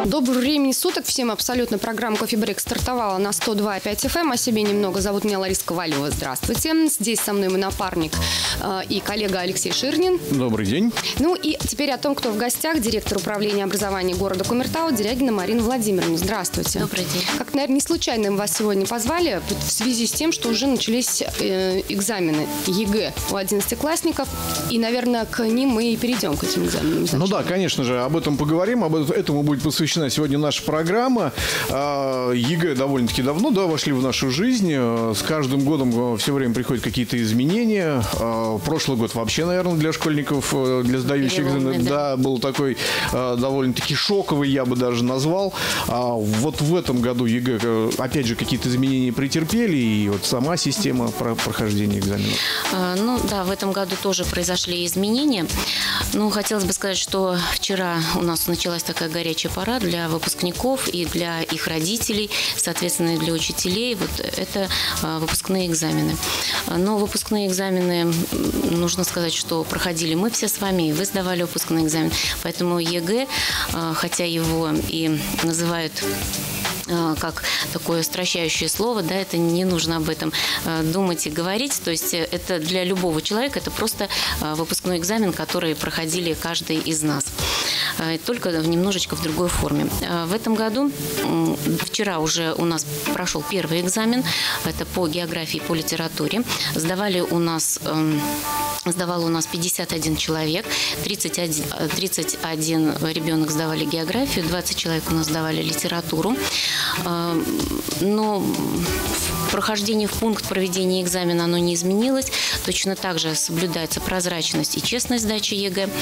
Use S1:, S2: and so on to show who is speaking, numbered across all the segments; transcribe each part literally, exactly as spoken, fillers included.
S1: Доброго времени суток всем абсолютно. Программа «Кофе-брейк» стартовала на сто два и пять эф эм. О себе немного. Зовут меня Лариса Ковалева. Здравствуйте. Здесь со мной мой напарник э, и коллега Алексей Ширнин.
S2: Добрый день.
S1: Ну и теперь о том, кто в гостях. Директор управления образования города Кумертау Дерягина Марина Владимировна. Здравствуйте.
S3: Добрый день.
S1: Как, наверное, не случайно мы вас сегодня позвали в связи с тем, что уже начались э, экзамены ЕГЭ у одиннадцатиклассников. И, наверное, к ним мы и перейдем, к этим экзаменам.
S2: Ну да, конечно же, об этом поговорим. Об этому будет посвящена сегодня наша программа. ЕГЭ довольно-таки давно, да, вошли в нашу жизнь. С каждым годом все время приходят какие-то изменения. Прошлый год вообще, наверное, для школьников, для сдающих экзамены, да, был такой довольно-таки шоковый, я бы даже назвал. Вот в этом году ЕГЭ, опять же, какие-то изменения претерпели, и вот сама система прохождения экзаменов.
S3: Ну да, в этом году тоже произошли изменения. Ну, хотелось бы сказать, что вчера у нас началась такая горячая пора для выпускников и для их родителей, соответственно, и для учителей. Вот это выпускные экзамены. Но выпускные экзамены, нужно сказать, что проходили мы все с вами, и вы сдавали выпускный экзамен. Поэтому ЕГЭ, хотя его и называют как такое стращающее слово, да, это не нужно об этом думать и говорить. То есть это для любого человека, это просто выпускной экзамен, который проходили каждый из нас. Только немножечко в другой форме. В этом году, вчера уже у нас прошел первый экзамен, это по географии, по литературе. Сдавали у нас... Сдавал у нас пятьдесят один человек, тридцать один, тридцать один ребенок сдавали географию, двадцать человек у нас сдавали литературу. Но прохождение в пункт проведения экзамена оно не изменилось. Точно так же соблюдается прозрачность и честность сдачи ЕГЭ.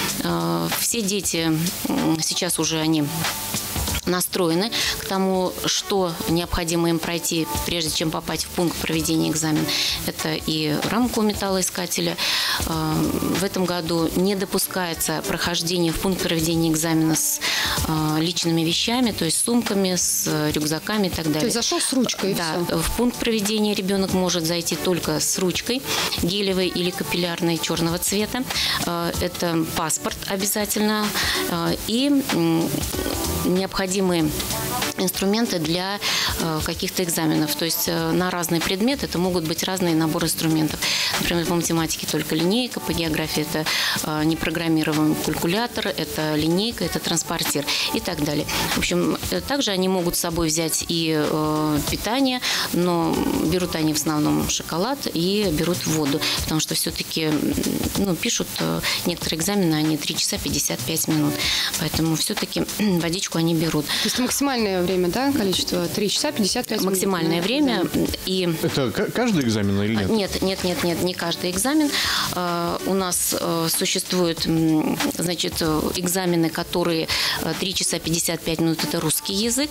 S3: Все дети сейчас уже они... настроены к тому, что необходимо им пройти, прежде чем попасть в пункт проведения экзамена. Это и рамку металлоискателя. В этом году не допускается прохождение в пункт проведения экзамена с личными вещами, то есть с сумками, с рюкзаками и так далее.
S1: То есть зашел с ручкой?
S3: Да. В пункт проведения ребенок может зайти только с ручкой гелевой или капиллярной черного цвета. Это паспорт обязательно и необходимые инструменты для э, каких-то экзаменов. То есть э, на разные предметы это могут быть разные наборы инструментов. Например, по математике только линейка, по географии это э, непрограммируемый калькулятор, это линейка, это транспортир и так далее. В общем, э, также они могут с собой взять и э, питание, но берут они в основном шоколад и берут воду, потому что все-таки ну, пишут э, некоторые экзамены, они три часа пятьдесят пять минут. Поэтому все-таки водичку они берут.
S1: То есть максимальное время, да, количество три часа пятьдесят пять минут.
S3: Максимальное время. И...
S2: Это каждый экзамен или нет?
S3: Нет, нет, нет, нет, не каждый экзамен. У нас существуют, значит, экзамены, которые три часа пятьдесят пять минут, это русский язык.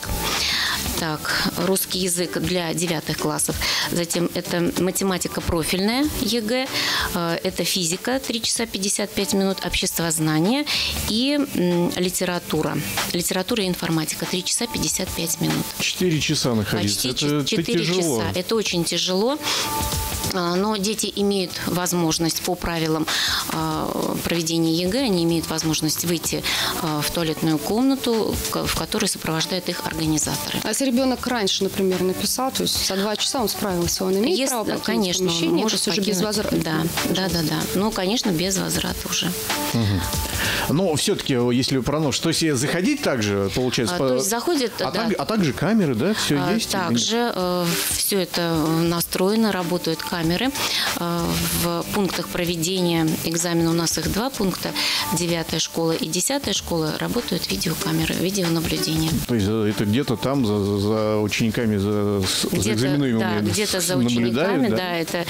S3: Так, русский язык для девятых классов. Затем это математика профильная ЕГЭ, это физика три часа пятьдесят пять минут, обществознание и литература. Литература и информатика три часа пятьдесят пять минут.
S2: Четыре часа находиться.
S3: Почти
S2: это,
S3: четыре
S2: это тяжело.
S3: часа. Это очень тяжело. Но дети имеют возможность по правилам проведения ЕГЭ, они имеют возможность выйти в туалетную комнату, в которой сопровождают их организаторы.
S1: А если ребенок раньше, например, написал, то есть за два часа он справился, он имеет
S3: Есть,
S1: право покинуть
S3: конечно,
S1: помещение,
S3: он может
S1: уже без возврата?
S3: Да, да, да, да. Ну, конечно, без возврата уже.
S2: Угу. Но все-таки, если про нож, то есть заходить также, получается?
S3: А,
S2: по...
S3: То есть заходит,
S2: а,
S3: да.
S2: так, а также камеры, да, все
S3: а,
S2: есть?
S3: Также э, все это настроено, работают камеры. Э, в пунктах проведения экзамена у нас их два пункта. Девятая школа и десятая школа работают видеокамеры, видеонаблюдение.
S2: То есть это где-то там за, за учениками, за, за экзаменуемыми
S3: да, где-то за учениками, да? да, это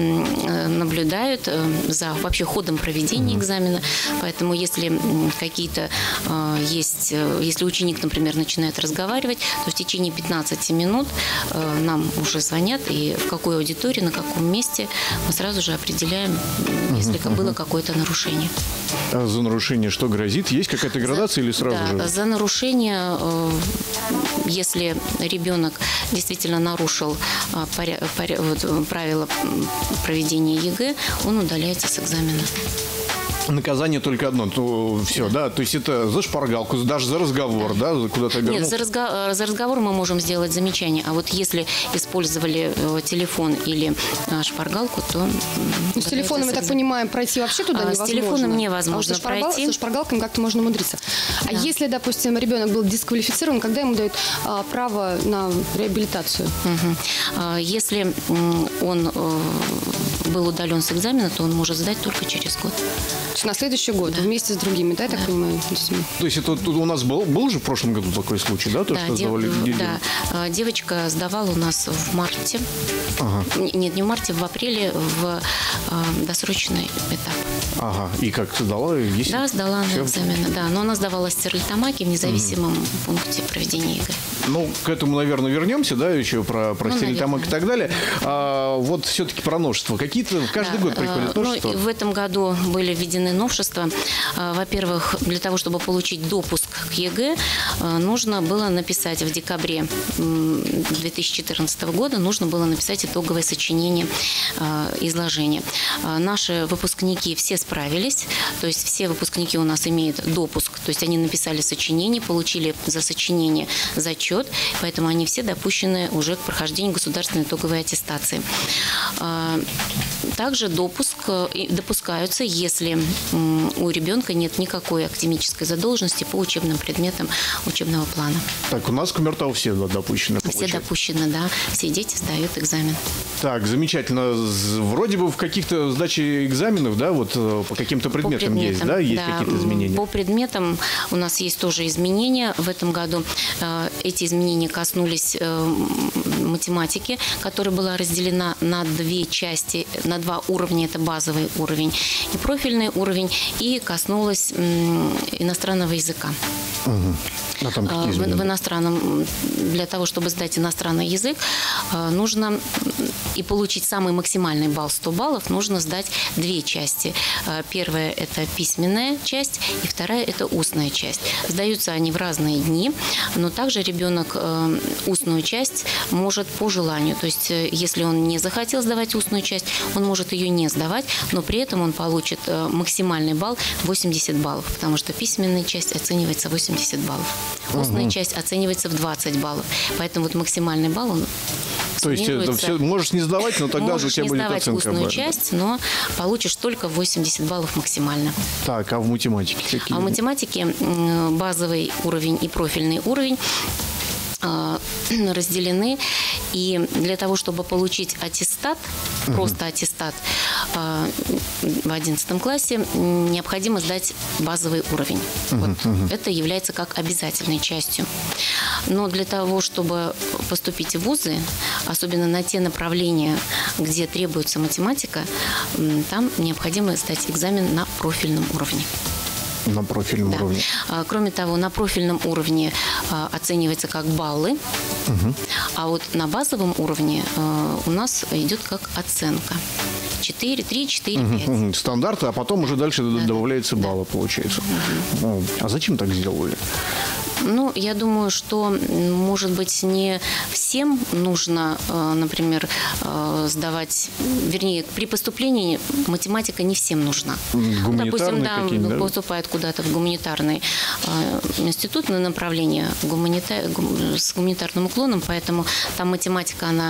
S3: м, наблюдают э, за вообще ходом проведения mm-hmm. экзамена. Поэтому если какие-то э, есть, э, если ученик, например, начинает разговаривать, то в течение пятнадцати минут э, нам уже звонят, и в какой аудитории, на каком месте мы сразу же определяем, если uh-huh, было uh-huh. какое-то нарушение.
S2: А за нарушение что грозит? Есть какая-то градация за, или сразу
S3: да,
S2: же?
S3: За нарушение, э, если ребенок действительно нарушил э, поря, поря, вот, правила проведения ЕГЭ, он удаляется с экзамена.
S2: наказание только одно, то все, да. да, то есть это за шпаргалку, даже за разговор, да, да куда-то обернул.
S3: Нет, за, разго... за разговор мы можем сделать замечание, а вот если использовали телефон или шпаргалку, то...
S1: Ну, с телефоном, я так понимаю, пройти вообще туда невозможно.
S3: С телефоном невозможно
S1: а вот со шпаргал...
S3: пройти.
S1: Со шпаргалками как-то можно умудриться.
S3: Да.
S1: А если, допустим, ребенок был дисквалифицирован, когда ему дают а, право на реабилитацию?
S3: Угу. Если он был удален с экзамена, то он может сдать только через год.
S1: На следующий год, да. Вместе с другими, да, я так
S3: да.
S1: понимаю?
S2: То есть это у нас был, был же в прошлом году такой случай, да? То,
S3: да,
S2: что
S3: дев...
S2: сдавали...
S3: да. Девочка сдавала у нас в марте. Ага. Нет, не в марте, в апреле в э, досрочный этап.
S2: Ага. И как сдала? Есть...
S3: Да, сдала на экзамены, да. Но она сдавала стерлитамаки в независимом угу. пункте проведения ЕГЭ.
S2: Ну, к этому, наверное, вернемся, да, еще про, про ну, стерлитамак и так далее. А, вот все-таки про новшества. Какие-то каждый да. год приходят новшества?
S3: Ну, в этом году были введены новшества. Во-первых, для того, чтобы получить допуск к ЕГЭ, нужно было написать в декабре две тысячи четырнадцатого года, нужно было написать итоговое сочинение изложения. Наши выпускники все справились, то есть все выпускники у нас имеют допуск, то есть они написали сочинение, получили за сочинение зачет, поэтому они все допущены уже к прохождению государственной итоговой аттестации. Также допуск допускаются, если у ребенка нет никакой академической задолженности по учебным предметам учебного плана.
S2: Так, у нас Кумертау все да, допущены.
S3: Все получается. допущены, да. Все дети сдают экзамен.
S2: Так, замечательно. Вроде бы в каких-то сдаче экзаменов, да, вот по каким-то предметам, по предметам есть, да, есть да, какие-то изменения?
S3: По предметам у нас есть тоже изменения в этом году. Эти изменения коснулись математики, которая была разделена на две части, на два уровня. Это базовый уровень и профильный уровень. И коснулась иностранного языка.
S2: Угу. А там какие изменения?
S3: В, в иностранном, для того, чтобы сдать иностранный язык, нужно и получить самый максимальный балл сто баллов, нужно сдать две части. Первая – это письменная часть, и вторая – это устная часть. Сдаются они в разные дни, но также ребенок устную часть может по желанию. То есть, если он не захотел сдавать устную часть, он может ее не сдавать, но при этом он получит максимальный балл восемьдесят баллов, потому что письменная часть оценивается восемьдесят баллов. Устная угу. часть оценивается в двадцать баллов. Поэтому вот максимальный балл он
S2: То есть это все, можешь не сдавать, но тогда же у тебя будет оценка.
S3: Можешь не сдавать устную часть, но получишь только восемьдесят баллов максимально.
S2: Так, а в математике какие?
S3: А в математике базовый уровень и профильный уровень разделены, и для того, чтобы получить аттестат, uh-huh. просто аттестат в одиннадцатом классе, необходимо сдать базовый уровень. Uh-huh. Вот. Uh-huh. Это является как обязательной частью. Но для того, чтобы поступить в вузы, особенно на те направления, где требуется математика, там необходимо сдать экзамен на профильном уровне.
S2: На профильном да. уровне.
S3: Кроме того, на профильном уровне оценивается как баллы, угу. а вот на базовом уровне у нас идет как оценка. четыре, три, четыре, пять.
S2: Угу. Стандарты, а потом уже дальше да. добавляется да. баллы, получается. Угу. А зачем так сделали?
S3: Ну, я думаю, что, может быть, не всем нужно, например, сдавать, вернее, при поступлении математика не всем нужна. Допустим, да, да, поступает куда-то в гуманитарный институт на направление гуманита... с гуманитарным уклоном, поэтому там математика, она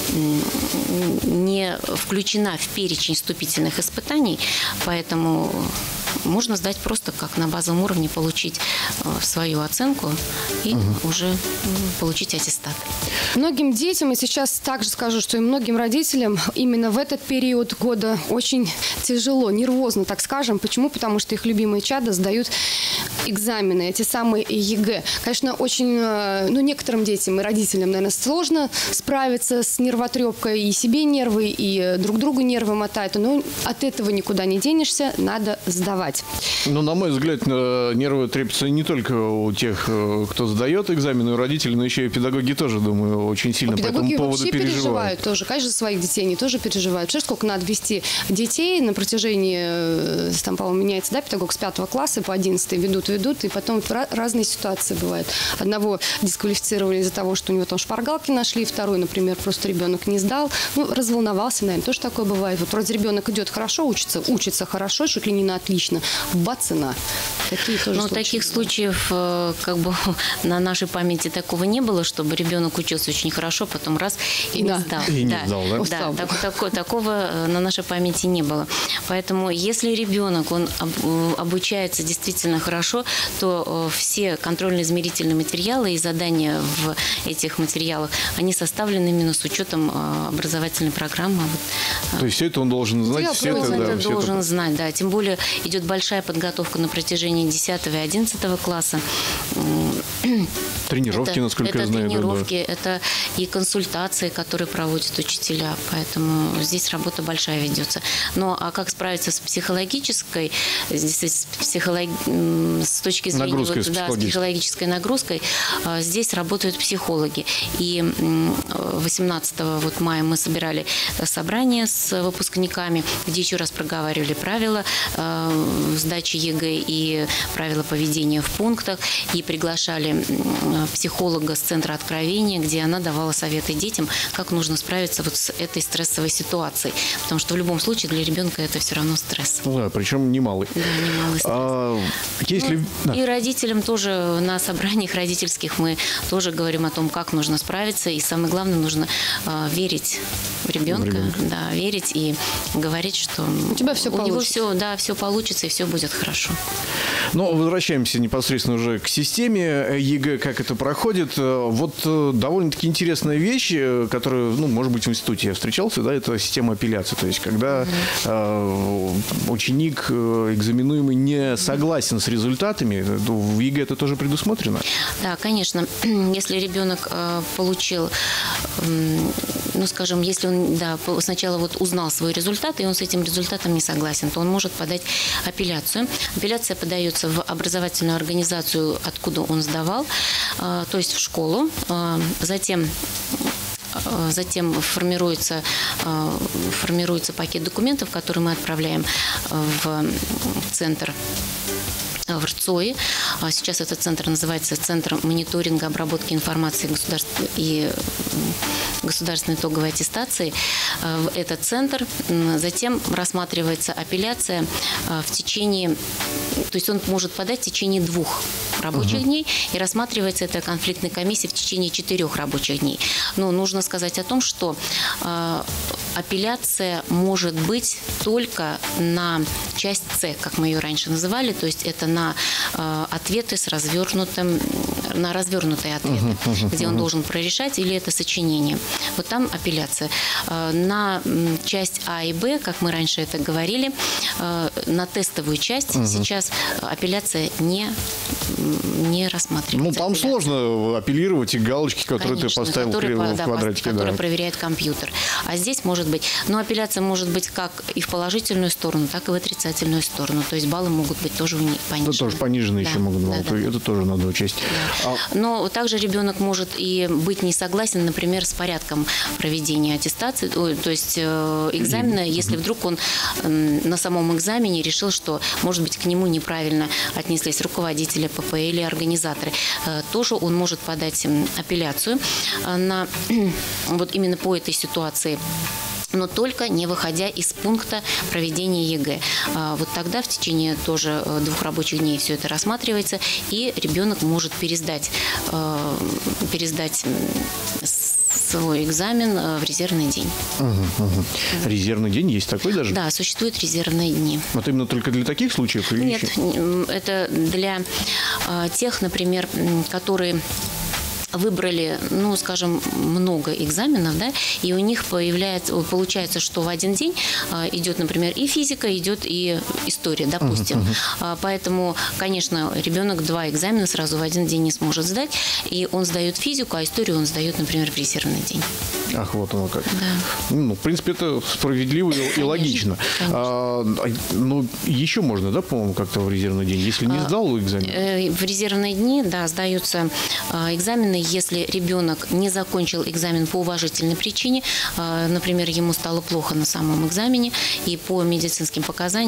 S3: не включена в перечень вступительных испытаний, поэтому можно сдать просто как на базовом уровне, получить свою оценку и угу. уже получить аттестат.
S1: Многим детям, и сейчас также скажу, что и многим родителям именно в этот период года очень тяжело, нервозно, так скажем. Почему? Потому что их любимые чада сдают экзамены, эти самые ЕГЭ. Конечно, очень, ну, некоторым детям и родителям, наверное, сложно справиться с нервотрепкой, и себе нервы, и друг другу нервы мотают, но от этого никуда не денешься, надо сдавать.
S2: Ну, на мой взгляд, нервы трепятся не только у тех, кто сдает экзамены, у родителей, но еще и педагоги тоже, думаю, очень сильно а по этому поводу переживают. Педагоги вообще переживают тоже. Конечно, за своих детей они тоже переживают. Представляешь, сколько надо вести детей на протяжении, там, по-моему, меняется, да, педагог с пятого класса по одиннадцатый ведут
S1: работу ведут, и потом разные ситуации бывают. Одного дисквалифицировали из-за того, что у него там шпаргалки нашли, второй, например, просто ребенок не сдал. Ну, разволновался, наверное, тоже такое бывает. Вот вроде ребенок идет хорошо, учится, учится хорошо, чуть ли не на отлично. Бац, и на. Такие тоже
S3: Ну,
S1: случаи.
S3: таких случаев, как бы, на нашей памяти такого не было, чтобы ребенок учился очень хорошо, потом раз и, и не сдал.
S2: И не
S3: да.
S2: сдал, да?
S3: Да, так, так, такого на нашей памяти не было. Поэтому, если ребенок, он обучается действительно хорошо, то все контрольно-измерительные материалы и задания в этих материалах, они составлены именно с учетом образовательной программы.
S2: То есть все это он должен знать?
S1: Я
S2: все
S3: Он
S2: это,
S3: это
S2: да, все
S3: должен
S2: это...
S3: знать, да. Тем более идет большая подготовка на протяжении десятого и одиннадцатого класса.
S2: Тренировки,
S3: это,
S2: насколько
S3: это
S2: я знаю.
S3: тренировки,
S2: Да,
S3: это и консультации, которые проводят учителя. Поэтому здесь работа большая ведется. Но а как справиться с психологической, здесь, с, психолог... с точки зрения
S2: Нагрузкой,
S3: вот,
S2: с
S3: да, с психологической нагрузкой, здесь работают психологи. И восемнадцатого вот мая мы собирали собрание с выпускниками, где еще раз проговаривали правила сдачи ЕГЭ и правила поведения в пунктах, и приглашали психолога с Центра Откровения, где она давала советы детям, как нужно справиться вот с этой стрессовой ситуацией. Потому что в любом случае для ребенка это все равно стресс.
S2: да, причем немалый.
S3: Да, немалый стресс.
S2: А, если...
S3: Ну,
S2: да.
S3: И родителям тоже на собраниях родительских мы тоже говорим о том, как нужно справиться. И самое главное, нужно э, верить в ребенка, в ребенка. Да, верить и говорить, что
S1: у тебя все
S3: у
S1: получится.
S3: него все, да, все получится и все будет хорошо.
S2: Ну, возвращаемся непосредственно уже к системе ЕГЭ, как это проходит. Вот довольно-таки интересная вещь, которая, ну, может быть, в институте я встречался, да, это система апелляции. То есть, когда mm-hmm. э, ученик, экзаменуемый, не согласен с результатами, в ЕГЭ это тоже предусмотрено?
S3: Да, конечно. Если ребенок э, получил, э, ну, скажем, если он, да, сначала вот узнал свой результат, и он с этим результатом не согласен, то он может подать апелляцию. Апелляция подается в образовательную организацию, откуда он сдавал, э, то есть в школу. Э, затем Затем формируется, формируется пакет документов, который мы отправляем в центр, в РЦОИ. Сейчас этот центр называется Центр мониторинга обработки информации государств и государственной итоговой аттестации. В этот центр затем рассматривается апелляция в течение, то есть он может подать в течение двух рабочих uh-huh. дней, и рассматривается это конфликтной комиссией в течение четырех рабочих дней. Но нужно сказать о том, что э, апелляция может быть только на часть С, как мы ее раньше называли, то есть это на э, ответы с развернутым, на развернутые ответы, uh-huh, uh-huh, где он uh-huh. должен прорешать, или это сочинение. Вот там апелляция. Э, на часть А и Б, как мы раньше это говорили, э, на тестовую часть uh-huh. сейчас апелляция не не рассматривается.
S2: Ну, там
S3: апелляция.
S2: Сложно апеллировать и галочки, которые
S3: Конечно,
S2: ты поставил
S3: которые,
S2: в
S3: да,
S2: квадратике.
S3: Которые
S2: да.
S3: проверяет компьютер. А здесь может быть... Но апелляция может быть как и в положительную сторону, так и в отрицательную сторону. То есть баллы могут быть тоже понижены.
S2: Это тоже понижены да. еще могут быть. Да, да. Это тоже надо учесть.
S3: Да. А... Но также ребенок может и быть не согласен, например, с порядком проведения аттестации, то есть экзамена, если вдруг он на самом экзамене решил, что, может быть, к нему неправильно отнеслись руководители ПП или организаторы. Тоже он может подать апелляцию на, вот именно по этой ситуации, но только не выходя из пункта проведения ЕГЭ. Вот тогда в течение тоже двух рабочих дней все это рассматривается, и ребенок может пересдать, пересдать свой экзамен в резервный день.
S2: Угу, угу. Резервный день есть такой даже?
S3: Да, существуют резервные дни.
S2: Вот именно только для таких случаев? Или
S3: Нет,
S2: еще?
S3: Это для тех, например, которые выбрали, ну, скажем, много экзаменов, да, и у них появляется, получается, что в один день идет, например, и физика, идет и история, допустим. Uh-huh, uh-huh. Поэтому, конечно, ребенок два экзамена сразу в один день не сможет сдать, и он сдает физику, а историю он сдает, например, в резервный день.
S2: Ах, вот оно как.
S3: Да.
S2: Ну, в принципе, это справедливо конечно, и логично. А, ну, еще можно, да, по-моему, как-то в резервный день, если не сдал экзамен?
S3: В резервные дни, да, сдаются экзамены, если ребенок не закончил экзамен по уважительной причине, например, ему стало плохо на самом экзамене, и по медицинским показаниям он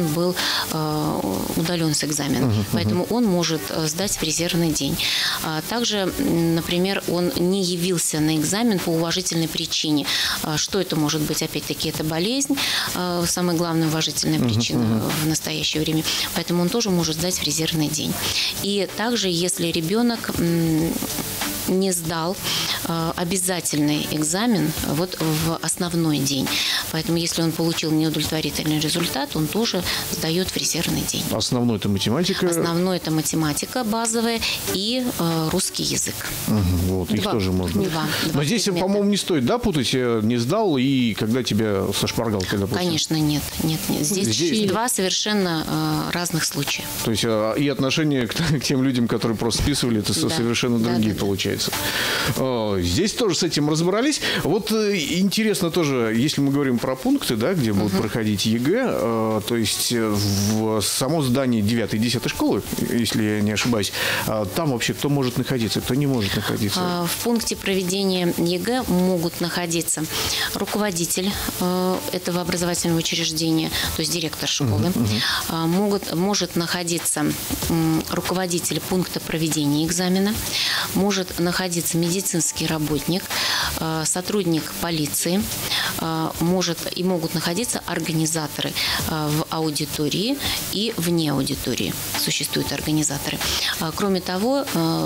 S3: он был удален с экзамена. Uh-huh, Поэтому uh-huh. он может сдать в резервный день. Также, например, он не явился на экзамен по уважительной причине. Что это может быть? Опять-таки, это болезнь, самая главная уважительная причина uh-huh, uh-huh. в настоящее время. Поэтому он тоже может сдать в резервный день. И также, если ребенок не сдал э, обязательный экзамен вот в основной день. Поэтому, если он получил неудовлетворительный результат, он тоже сдает в резервный день.
S2: Основной это математика?
S3: Основной это математика базовая и э, русский язык.
S2: Угу, вот, два. Их тоже можно.
S3: Два.
S2: Но
S3: Два
S2: здесь,
S3: предмета.
S2: по-моему, не стоит, да, путать, не сдал и когда тебя со шпаргалкой, допустим?
S3: Конечно, нет. нет, нет. Здесь, здесь два совершенно э, разных случая.
S2: То есть э, и отношение к, к тем людям, которые просто списывали, это да. совершенно другие, да, да, получается. Здесь тоже с этим разобрались. Вот интересно тоже, если мы говорим про пункты, да, где будут uh-huh. проходить ЕГЭ, то есть в само здание девятой и десятой школы, если я не ошибаюсь, там вообще кто может находиться, кто не может находиться?
S3: В пункте проведения ЕГЭ могут находиться руководитель этого образовательного учреждения, то есть директор школы, uh-huh, uh-huh. Могут, может находиться руководитель пункта проведения экзамена, может находиться медицинский работник, сотрудник полиции, может и могут находиться организаторы в аудитории и вне аудитории. Существуют организаторы. Кроме того,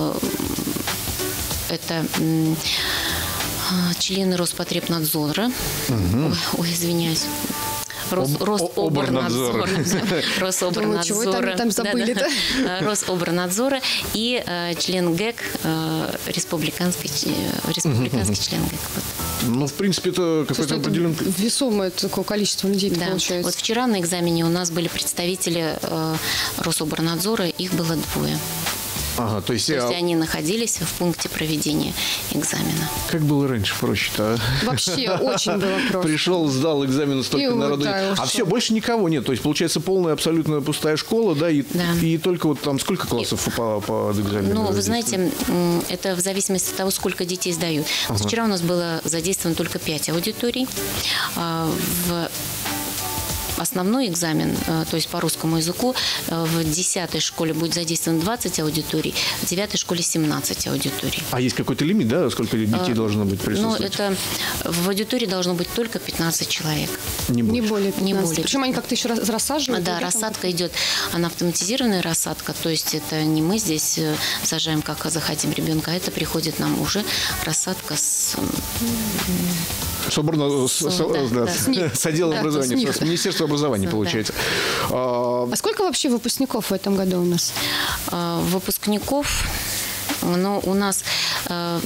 S3: это члены Роспотребнадзора. Угу. Ой, ой, извиняюсь. Рос, Рособорнадзора. Рособорнадзора.
S1: Чего это они там забыли-то?
S3: Рособорнадзора и э, член ГЭК, э, республиканский, э, республиканский член ГЭК. Вот.
S2: Ну, в принципе, это какой-то определенный...
S1: Весомое такое количество людей
S3: да.
S1: получается.
S3: Вот вчера на экзамене у нас были представители э, Рособорнадзора, их было двое.
S2: Ага, то есть,
S3: то есть
S2: а...
S3: они находились в пункте проведения экзамена.
S2: Как было раньше проще-то? А?
S1: Вообще очень было проще.
S2: Пришел, сдал экзамен, столько
S1: и
S2: народу.
S1: Вот, да,
S2: а все, больше никого нет. То есть, получается, полная абсолютно пустая школа, да, и,
S3: да.
S2: и только вот там сколько классов и... по, по экзамену?
S3: Ну, вы знаете, это в зависимости от того, сколько детей сдают. Ага. Вчера у нас было задействовано только пять аудиторий. В основной экзамен, то есть по русскому языку, в десятой школе будет задействовано двадцать аудиторий, в девятой школе семнадцать аудиторий.
S2: А есть какой-то лимит, да, сколько детей а, должно быть присутствовать?
S3: Ну, это в аудитории должно быть только пятнадцать человек.
S2: Не,
S1: не более пятнадцати.
S3: Не более.
S1: Причем они как-то еще рассаживают?
S3: Да, рассадка идет, она автоматизированная рассадка, то есть это не мы здесь сажаем, как захотим ребенка, а это приходит нам уже рассадка с...
S2: Собрано с, с, да,
S3: да,
S2: с, с отделом да, образования, с, с Министерства образования, да. получается.
S1: А, а сколько вообще выпускников в этом году у нас?
S3: А, выпускников, ну, у нас... А,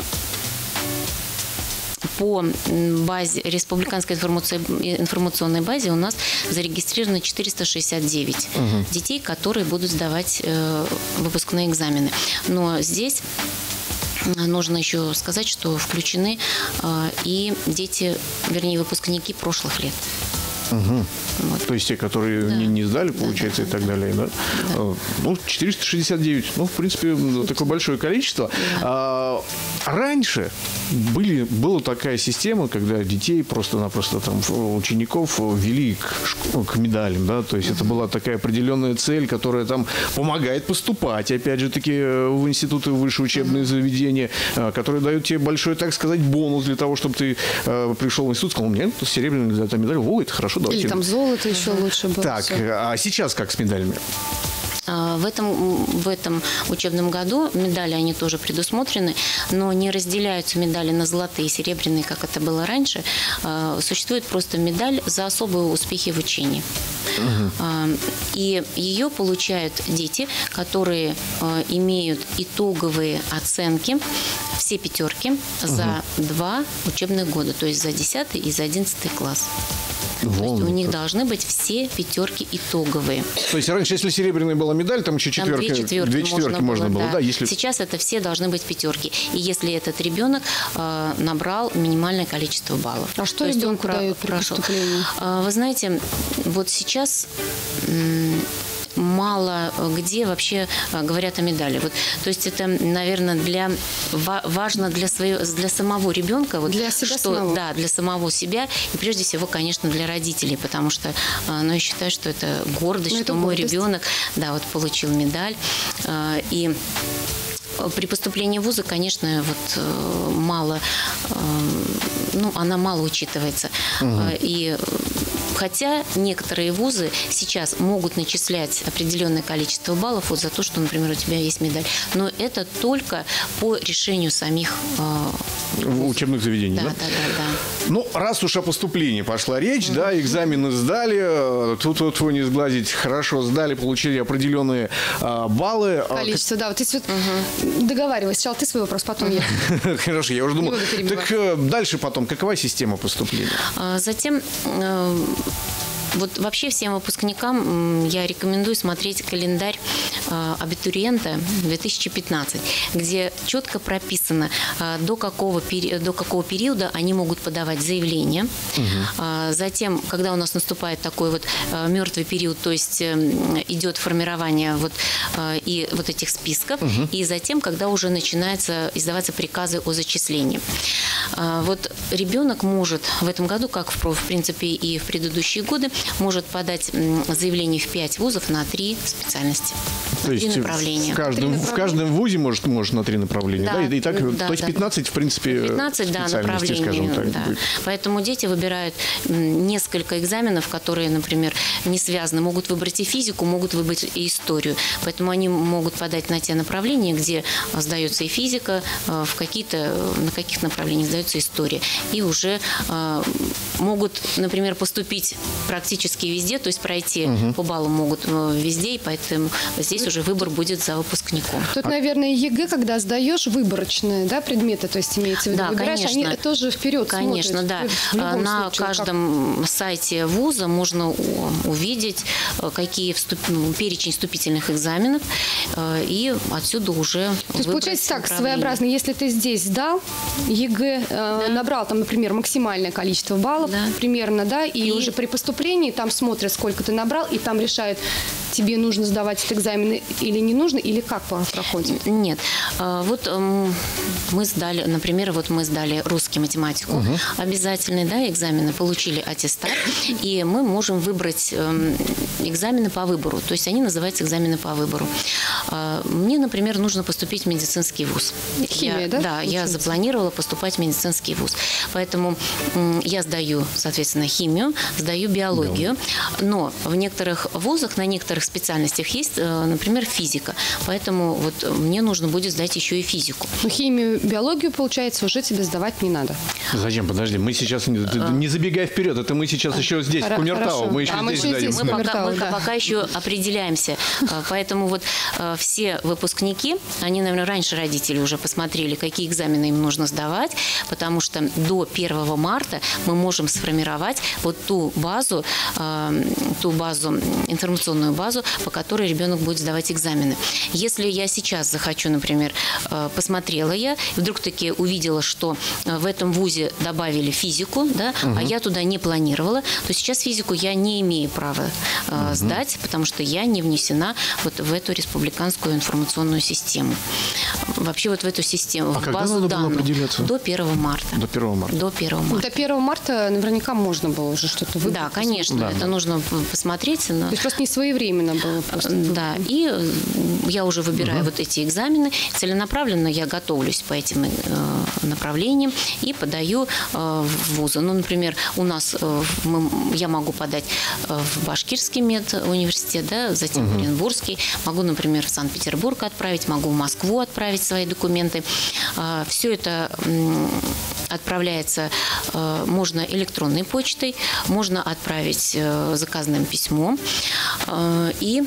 S3: по базе, республиканской информационной базе у нас зарегистрировано четыреста шестьдесят девять угу. детей, которые будут сдавать э, выпускные экзамены. Но здесь нужно еще сказать, что включены э, и дети, вернее, выпускники прошлых лет.
S2: Угу. Вот. То есть те, которые да. не, не сдали, получается, да, да, и так да. далее. Да? Да. Ну, четыреста шестьдесят девять. Ну, в принципе, такое большое количество. Да. А, раньше были, была такая система, когда детей просто-напросто там учеников вели к, к медалям. Да? То есть угу. это была такая определенная цель, которая там помогает поступать, опять же таки, в институты, в высшие учебные угу. заведения, которые дают тебе большой, так сказать, бонус для того, чтобы ты э, пришел в институт, сказал, у меня серебряная там медаль, о, это хорошо.
S1: Или там золото еще лучше было.
S2: Так, все. А сейчас как с медалями?
S3: В этом, в этом учебном году медали, они тоже предусмотрены, но не разделяются медали на золотые и серебряные, как это было раньше. Существует просто медаль за особые успехи в учении. Угу. И ее получают дети, которые имеют итоговые оценки, все пятерки, за угу. два учебных года, то есть за десятый и за одиннадцатый класс.
S2: Вон,
S3: то есть у них должны быть все пятерки итоговые.
S2: То есть раньше, если серебряная была медаль, там еще четверка,
S3: там две четверки,
S2: две четверки можно, можно было. было
S3: да.
S2: Да, если...
S3: Сейчас это все должны быть пятерки. И если этот ребенок э, набрал минимальное количество баллов.
S1: А что ребенку дают при поступлении?
S3: Вы знаете, вот сейчас... М- мало где вообще говорят о медали. Вот, то есть это, наверное, для, важно для, своего, для самого ребенка. Вот,
S1: для себя
S3: что,
S1: самого.
S3: Да, для самого себя. И прежде всего, конечно, для родителей. Потому что ну, я считаю, что это гордость,
S1: ну,
S3: что
S1: это
S3: мой
S1: гордость.
S3: ребенок да, вот, получил медаль. И при поступлении в вузы, конечно, вот мало, ну, она мало учитывается. Угу. И хотя некоторые вузы сейчас могут начислять определенное количество баллов вот за то, что, например, у тебя есть медаль. Но это только по решению самих
S2: вузов. Учебных заведений, да?
S3: Да, да, да, да.
S2: Ну, раз уж о поступлении пошла речь, mm-hmm. да, экзамены сдали, тут вот вы не сглазить, хорошо сдали, получили определенные а, баллы.
S1: Количество, да. Вот если вот договаривай, сначала ты свой вопрос, потом я.
S2: Хорошо, я уже думал. Так дальше потом, какова система поступления?
S3: Затем... Вот вообще всем выпускникам я рекомендую смотреть календарь абитуриента две тысячи пятнадцать, где четко прописано, до какого, до какого периода они могут подавать заявление. Угу. Затем, когда у нас наступает такой вот мертвый период, то есть идет формирование вот, и вот этих списков, угу. и затем, когда уже начинаются издаваться приказы о зачислении. Вот ребенок может в этом году, как в, в принципе и в предыдущие годы, может подать заявление в пять вузов на три специальности,
S2: то
S3: на
S2: есть
S3: три направления.
S2: В каждом, в каждом вузе может, может на три направления, да?
S3: Да,
S2: И, и так,
S3: да,
S2: то есть
S3: да.
S2: пятнадцать, в принципе,
S3: пятнадцать, да, направлений.
S2: Скажем так,
S3: да.
S2: будет.
S3: Поэтому дети выбирают несколько экзаменов, которые, например, не связаны. Могут выбрать и физику, могут выбрать и историю. Поэтому они могут подать на те направления, где сдается и физика, в какие-то, на каких направлениях сдается история. И уже э, могут, например, поступить практически везде, то есть пройти угу. по баллам могут везде, и поэтому здесь уже выбор будет за выпускником.
S1: Тут, наверное, ЕГЭ, когда сдаешь выборочные, да, предметы, то есть имеется в виду,
S3: да,
S1: выбираешь,
S3: конечно.
S1: они тоже вперед
S3: Конечно,
S1: смотрят.
S3: да. На
S1: случае,
S3: каждом
S1: как...
S3: сайте вуза можно увидеть, какие вступ... перечень вступительных экзаменов, и отсюда уже
S1: то есть получается так, своеобразно, если ты здесь сдал ЕГЭ,
S3: да.
S1: набрал там, например, максимальное количество баллов,
S3: да.
S1: примерно, да, и, и уже при поступлении там смотрят, сколько ты набрал, и там решают, тебе нужно сдавать этот экзамен или не нужно, или как проходит?
S3: Нет. Вот мы сдали, например, вот мы сдали русский, математику, угу. обязательные, да, экзамены, получили аттестат, и мы можем выбрать экзамены по выбору, то есть они называются экзамены по выбору. Мне, например, нужно поступить в медицинский вуз.
S1: Химия,
S3: я,
S1: да?
S3: Да, я запланировала поступать в медицинский вуз, поэтому я сдаю, соответственно, химию, сдаю биологию, но в некоторых вузах, на некоторых специальностях есть, например, физика, поэтому вот мне нужно будет сдать еще и физику.
S1: Но химию, биологию, получается, уже тебе сдавать не надо.
S2: Зачем? Подожди, мы сейчас, не, не забегай вперед, это мы сейчас еще здесь, в Кумертау, мы еще
S1: а
S2: здесь
S1: мы
S2: сдаем.
S3: Мы, пока, мы да. пока еще определяемся, поэтому вот все выпускники, они, наверное, раньше родители уже посмотрели, какие экзамены им нужно сдавать, потому что до первого марта мы можем сформировать вот ту базу, ту базу, информационную базу, по которой ребенок будет сдавать экзамены. Если я сейчас захочу, например, посмотрела я, и вдруг таки увидела, что в этом вузе добавили физику, да, угу. а я туда не планировала, то сейчас физику я не имею права угу. сдать, потому что я не внесена вот в эту республиканскую информационную систему. Вообще вот в эту систему,
S2: а
S3: в базу данных. До первого марта.
S2: До первого марта.
S3: До первого марта.
S1: До первого марта наверняка можно было уже что-то выбрать.
S3: Да, конечно, да, это да. нужно посмотреть. Но...
S1: То есть просто не своевременно было. Просто.
S3: Да, и я уже выбираю угу. вот эти экзамены. Целенаправленно я готовлюсь по этим э, направлениям и подаю э, в вузы. Ну, например, у нас э, мы, я могу подать э, в Башкирский медуниверситет, да, затем угу. в Оренбургский. Могу, например, в Санкт-Петербург отправить, могу в Москву отправить свои документы. Э, все это э, отправляется, э, можно электронной почтой, можно отправить э, заказным письмом. Э, и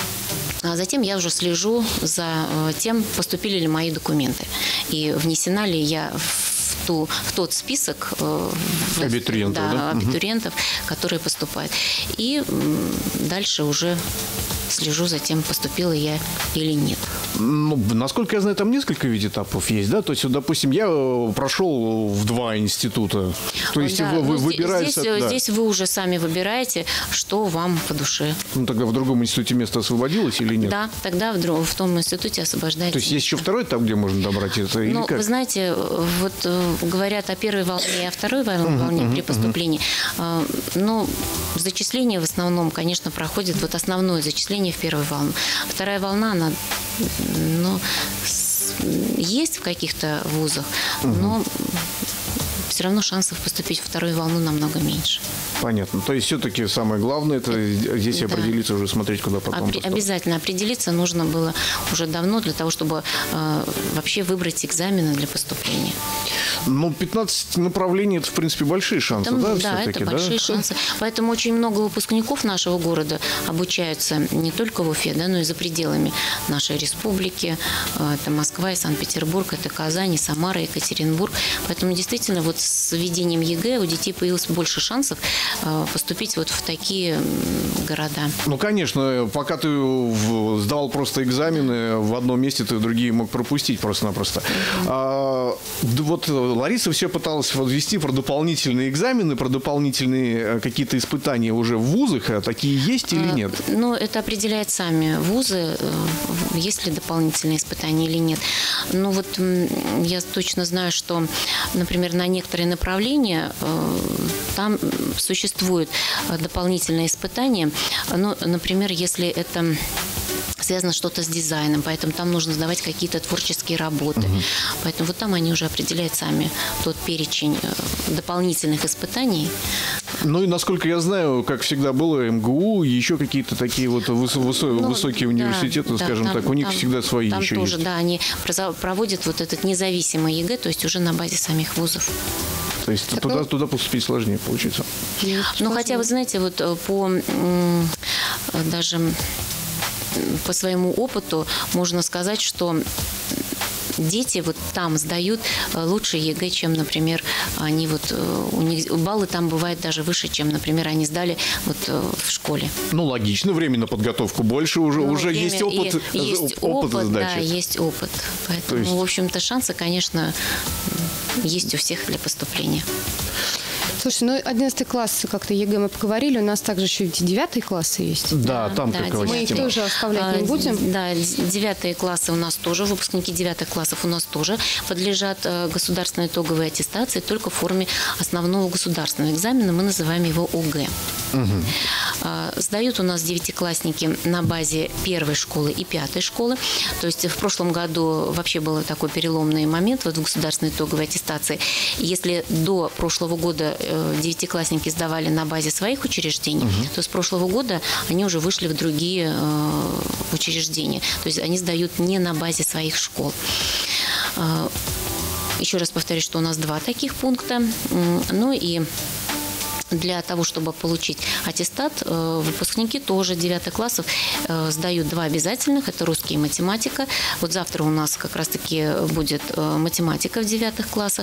S3: А затем я уже слежу за тем, поступили ли мои документы и внесена ли я в, ту, в тот список
S2: абитуриентов,
S3: да,
S2: да?
S3: абитуриентов, угу. которые поступают. И дальше уже слежу за тем, поступила я или нет.
S2: Ну, насколько я знаю, там несколько ведь этапов есть, да? То есть, вот, допустим, я прошел в два института. То есть
S3: да,
S2: вы, вы
S3: ну,
S2: выбираете...
S3: Здесь,
S2: да.
S3: здесь вы уже сами выбираете, что вам по душе.
S2: Ну, тогда в другом институте место освободилось или нет?
S3: Да, тогда в, друг, в том институте освобождается.
S2: То есть есть еще второй этап, где можно добрать это? Или
S3: ну,
S2: как?
S3: Вы знаете, вот э, говорят о первой волне и о второй волне uh-huh, при поступлении. Uh-huh. Э, ну, зачисление в основном, конечно, проходит вот основное зачисление в первую волну. Вторая волна, она, ну, с, есть в каких-то вузах, uh-huh. но все равно шансов поступить в вторую волну намного меньше.
S2: Понятно. То есть все-таки самое главное, это здесь
S3: да.
S2: определиться, уже смотреть, куда потом.
S3: Опри- обязательно определиться нужно было уже давно для того, чтобы э, вообще выбрать экзамены для поступления.
S2: Ну, пятнадцать направлений – это, в принципе, большие шансы,
S3: это,
S2: да?
S3: Да, это
S2: да?
S3: большие шансы. Поэтому очень много выпускников нашего города обучаются не только в Уфе, да, но и за пределами нашей республики. Это Москва и Санкт-Петербург, это Казань, Самара, Екатеринбург. Поэтому действительно вот с введением ЕГЭ у детей появилось больше шансов поступить вот в такие города.
S2: Ну, конечно, пока ты сдавал просто экзамены в одном месте, ты другие мог пропустить просто-напросто. Mm-hmm. А, вот Лариса все пыталась ввести про дополнительные экзамены, про дополнительные какие-то испытания уже в вузах. А такие есть или нет?
S3: А, ну, это определяют сами вузы, есть ли дополнительные испытания или нет. Ну, вот я точно знаю, что, например, на некоторые направления там существуют дополнительные испытания. Ну, например, если это связано что-то с дизайном, поэтому там нужно сдавать какие-то творческие работы. Uh-huh. Поэтому вот там они уже определяют сами тот перечень дополнительных испытаний.
S2: Ну и, насколько я знаю, как всегда было, эм гэ у, еще какие-то такие вот выс- выс- ну, высокие да, университеты, да, скажем там, так, у них
S3: там,
S2: всегда свои
S3: там
S2: еще
S3: тоже,
S2: есть.
S3: да, они проводят вот этот независимый ЕГЭ, то есть уже на базе самих вузов.
S2: То есть так, туда, ну, туда поступить сложнее получится.
S3: Ну, хотя, вы знаете, вот по даже по своему опыту можно сказать, что дети вот там сдают лучше ЕГЭ, чем, например, они вот у них баллы там бывают даже выше, чем, например, они сдали вот в школе.
S2: Ну, логично, время на подготовку больше, уже,
S3: ну,
S2: уже
S3: время,
S2: есть опыт,
S3: есть
S2: опыт,
S3: опыт
S2: сдачи.
S3: Да, есть опыт. Поэтому, есть... в общем-то, шансы, конечно, есть у всех для поступления.
S1: Слушай, ну одиннадцатый класс, как-то ЕГЭ мы поговорили, у нас также еще эти девятые классы есть.
S2: Да, там
S3: да,
S2: какая
S1: мы их тоже оставлять не будем.
S3: Да, девятые классы у нас тоже, выпускники девятых классов у нас тоже подлежат государственной итоговой аттестации, только в форме основного государственного экзамена, мы называем его ОГЭ. Угу. Сдают у нас девятиклассники на базе первой школы и пятой школы. То есть в прошлом году вообще был такой переломный момент вот в государственной итоговой аттестации. Если до прошлого года девятиклассники сдавали на базе своих учреждений, угу. то с прошлого года они уже вышли в другие э, учреждения. То есть они сдают не на базе своих школ. Э, еще раз повторюсь, что у нас два таких пункта. Ну и для того, чтобы получить аттестат, выпускники тоже девятых классов сдают два обязательных. Это русский и математика. Вот завтра у нас как раз-таки будет математика в девятых классах.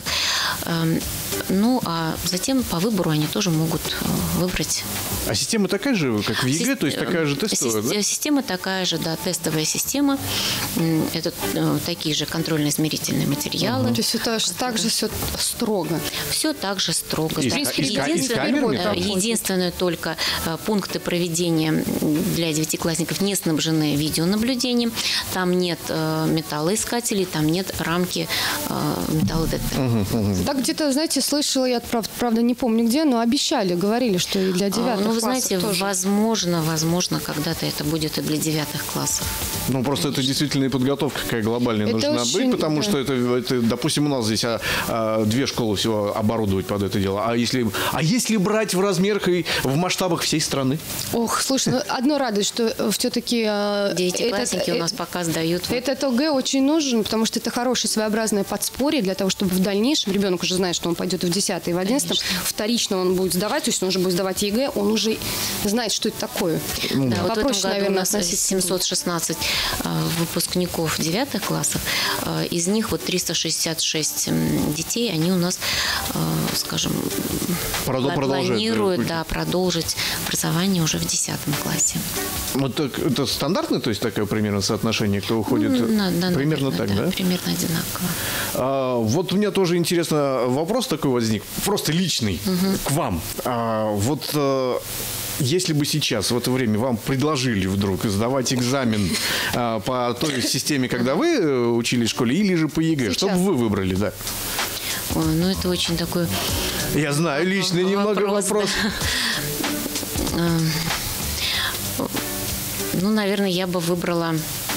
S3: Ну, а затем по выбору они тоже могут выбрать.
S2: А система такая же, как в ЕГЭ? Си- то есть такая же тестовая,
S3: си-
S2: да?
S3: Система такая же, да, тестовая система. Это такие же контрольно-измерительные материалы.
S1: Угу. То есть это так же все строго?
S3: Все так же строго.
S2: И,
S3: да.
S2: и,
S3: Единственное, Единственное только пункты проведения для девятиклассников не снабжены видеонаблюдением. Там нет металлоискателей, там нет рамки металлодетектора.
S2: Угу, угу.
S1: Так где-то, знаете, слышала, я правда, правда не помню где, но обещали, говорили, что и для девятых
S3: а, ну, вы
S1: классов
S3: знаете,
S1: тоже.
S3: возможно, возможно, когда-то это будет и для девятых классов.
S2: Ну, просто Конечно. Это действительно и подготовка какая глобальная это должна очень, быть, потому да. что это, это, допустим, у нас здесь а, а, две школы всего оборудовать под это дело. А если, а если брать в размерах и в масштабах всей страны?
S1: Ох, слушай, ну, одно радует, что все-таки...
S3: Девятиклассники
S1: этот,
S3: у нас пока сдают.
S1: Этот ОГЭ очень нужен, потому что это хорошее своеобразное подспорье для того, чтобы в дальнейшем ребенок уже знает, что он пойдет в десятый и в одиннадцатом, вторично он будет сдавать, то есть он уже будет сдавать ЕГЭ, он уже знает, что это такое.
S3: Ну, да, вот в этом году наверное, у нас семьсот шестнадцать выпускников девятых классов, из них вот триста шестьдесят шесть детей, они у нас, скажем,
S2: Продол-
S3: планируют да, продолжить образование уже в десятом классе.
S2: Вот так, это стандартное, то есть такое примерно соотношение, кто уходит?
S3: Ну, да, да,
S2: примерно
S3: наверное,
S2: так, да?
S3: да? Примерно одинаково.
S2: А, вот у меня тоже интересно вопрос такой возник, просто личный, угу. к вам. А, вот а, если бы сейчас, в это время, вам предложили вдруг сдавать экзамен а, по той системе, когда вы учились в школе, или же по ЕГЭ, сейчас. Что бы вы выбрали, да?
S3: Ой, ну это очень такой...
S2: Я знаю, личный немного вопрос. вопрос.
S3: Да. Ну, наверное, я бы выбрала...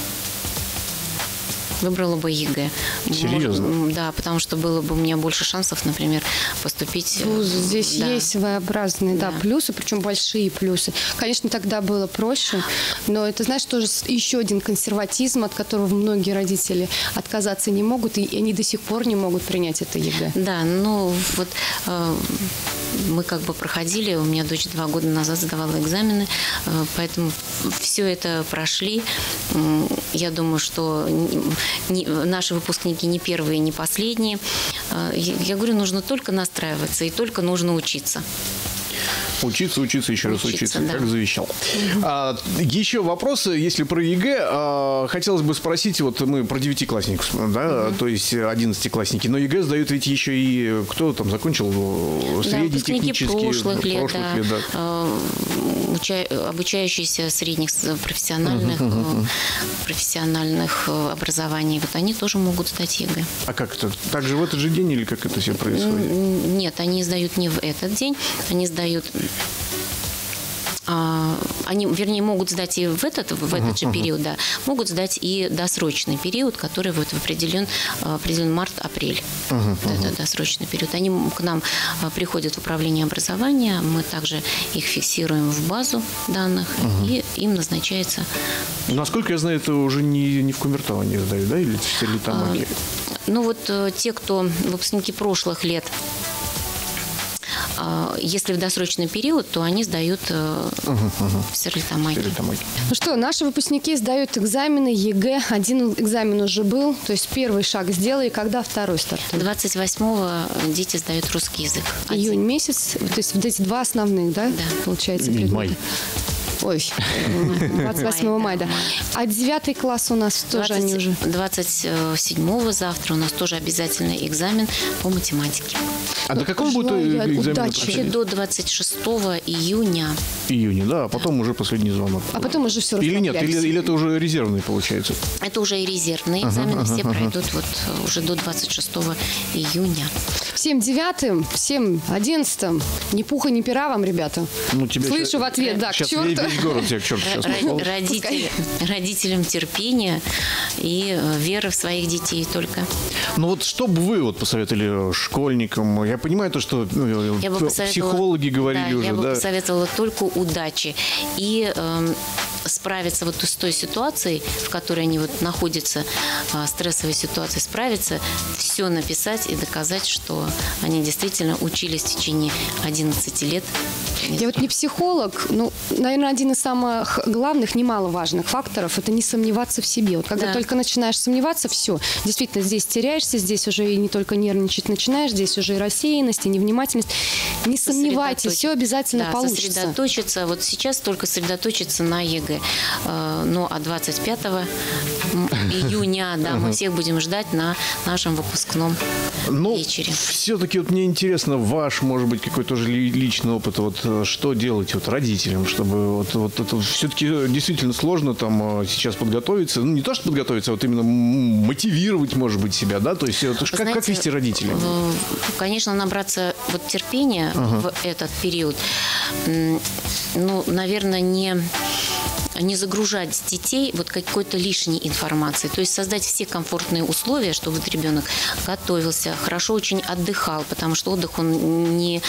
S3: Выбрала бы ЕГЭ.
S2: Серьезно?
S3: Может, да, потому что было бы у меня больше шансов, например, поступить.
S1: Вуз, здесь
S3: да.
S1: есть своеобразные да. Да, плюсы, причем большие плюсы. Конечно, тогда было проще, но это, знаешь, тоже еще один консерватизм, от которого многие родители отказаться не могут, и они до сих пор не могут принять это ЕГЭ.
S3: Да, ну вот э, мы как бы проходили, у меня дочь два года назад сдавала экзамены, э, поэтому все это прошли. Я думаю, что не, наши выпускники не первые, не последние. Я, я говорю, нужно только настраиваться и только нужно учиться.
S2: Учиться, учиться, еще учиться, раз учиться, да. Как завещал. Угу. А, еще вопросы, если про ЕГЭ, а, хотелось бы спросить, вот мы про девятиклассников, да, угу. то есть одиннадцатиклассники, но ЕГЭ сдают ведь еще и кто там закончил средний, да, технический,
S3: прошлых лет,
S2: прошлых
S3: да,
S2: лет, да.
S3: А, уча, обучающиеся средних профессиональных, угу, угу. профессиональных образований, вот они тоже могут сдать ЕГЭ.
S2: А как это? Так же в этот же день или как это все происходит?
S3: Нет, они сдают не в этот день, они сдают... Они, вернее, могут сдать и в этот, в этот uh-huh, же период, uh-huh. да, могут сдать и досрочный период, который вот определен, определен март-апрель. Uh-huh, uh-huh. Это досрочный период. Они к нам приходят в управление образования, мы также их фиксируем в базу данных, uh-huh. и им назначается...
S2: Насколько я знаю, это уже не, не в Кумертау сдают, да, или в Стерлитамаке?
S3: А, ну вот те, кто выпускники прошлых лет, если в досрочный период, то они сдают uh-huh, uh-huh. в Стерлитамаке.
S1: Ну что, наши выпускники сдают экзамены ЕГЭ. Один экзамен уже был, то есть первый шаг сделали. Когда второй стартует?
S3: двадцать восьмого дети сдают русский язык. Один.
S1: Июнь месяц, то есть вот эти два основных, да,
S3: да.
S1: получается?
S2: Май.
S1: Ой, двадцать восьмого мая, да. А девятый класс у нас тоже они уже?
S3: двадцать седьмого завтра у нас тоже обязательный экзамен по математике.
S2: А до какого будет экзамен?
S3: До двадцать шестого июня.
S2: Июня, да, а потом уже последний звонок.
S1: А потом уже все
S2: Или нет, или, или это уже резервный получается?
S3: Это уже и резервные экзамены, ага, все ага, пройдут ага. вот уже до двадцать шестого июня.
S1: Всем девятым, всем одиннадцатым, ни пуха, ни пера вам, ребята.
S2: Ну, тебя
S1: Слышу
S2: сейчас,
S1: в ответ, да, к черту.
S2: Весь город тебя к черту сейчас попал.
S3: Родитель, родителям терпения и веры в своих детей только.
S2: Ну вот что бы вы вот посоветовали школьникам? Я понимаю то, что ну,
S3: я бы
S2: психологи говорили
S3: да,
S2: уже.
S3: Я бы
S2: да?
S3: посоветовала только удачи. И э, справиться вот с той ситуацией, в которой они вот находятся, э, стрессовой ситуации, справиться, все написать и доказать, что они действительно учились в течение одиннадцати лет.
S1: Я вот не психолог, ну, наверное, один из самых главных, немаловажных факторов – это не сомневаться в себе. Вот когда да. только начинаешь сомневаться, все, действительно, здесь теряешься, здесь уже и не только нервничать начинаешь, здесь уже и рассеянность, и невнимательность. Не сомневайтесь, все обязательно
S3: да,
S1: получится.
S3: Сосредоточиться, вот сейчас только сосредоточиться на ЕГЭ. Ну, а двадцать пятого июня, да, мы всех будем ждать на нашем выпускном
S2: ну,
S3: вечере.
S2: Все-таки вот мне интересно ваш, может быть, какой-то тоже личный опыт, вот что делать вот родителям, чтобы вот, вот это все-таки действительно сложно там сейчас подготовиться, ну не то что подготовиться, а вот именно мотивировать, может быть, себя, да, то есть это, как, как вести родителей?
S3: Конечно, набраться вот терпения ага. в этот период, ну, наверное, не... не загружать детей вот какой-то лишней информацией. То есть создать все комфортные условия, чтобы вот ребенок готовился, хорошо очень отдыхал, потому что отдых, он не...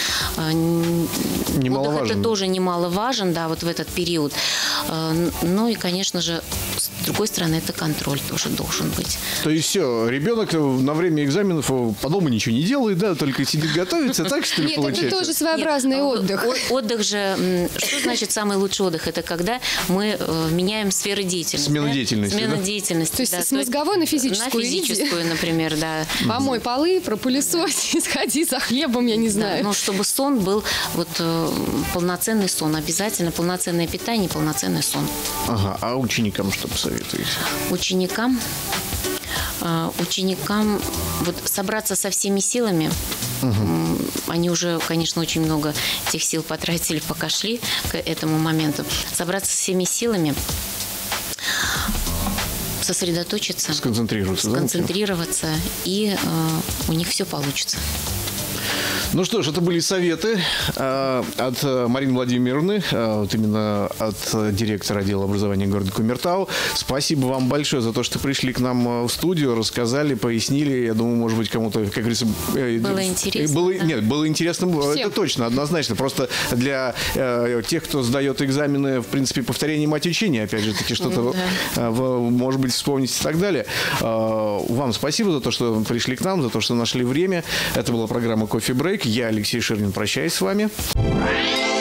S3: не отдых это тоже немаловажен, да, вот в этот период. Ну и, конечно же, С другой стороны, это контроль тоже должен быть.
S2: То есть все, ребенок на время экзаменов по дому ничего не делает, да, только сидит готовится, так что ли
S1: Нет,
S2: получается?
S1: это тоже своеобразный
S3: Нет,
S1: отдых.
S3: о- Отдых же, м, что значит самый лучший отдых? Это когда мы э, меняем сферы деятельности.
S2: Смена
S3: да?
S2: деятельности,
S3: Смена
S2: да?
S3: деятельности,
S1: То есть
S3: да.
S1: с мозговой на физическую
S3: На
S1: иди.
S3: физическую, например, да.
S1: Помой полы, пропылесось, сходи за хлебом, я не
S3: Да,
S1: знаю.
S3: но чтобы сон был вот э, полноценный сон, обязательно полноценное питание, полноценный сон.
S2: Ага, а ученикам что посоветуете?
S3: Ученикам, э, ученикам вот собраться со всеми силами. М, Они уже, конечно, очень много этих сил потратили, пока шли к этому моменту. Собраться со всеми силами, сосредоточиться,
S2: Сконцентрироваться, да?
S3: сконцентрироваться, и э, у них все получится.
S2: Ну что ж, это были советы э, от э, Марины Владимировны, э, вот именно от э, директора отдела образования города Кумертау. Спасибо вам большое за то, что пришли к нам э, в студию, рассказали, пояснили. Я думаю, может быть, кому-то, как говорится... э,
S3: Было интересно,
S2: Было,
S3: да.
S2: Нет, было интересно,
S1: Всем.
S2: это точно, однозначно. Просто для э, тех, кто сдает экзамены, в принципе, повторение мать учения, опять же таки, что-то, э, в- может быть, вспомнить и так далее. Э, вам спасибо за то, что пришли к нам, за то, что нашли время. Это была программа «Кофе Брейк». Я, Алексей Ширнин, прощаюсь с вами.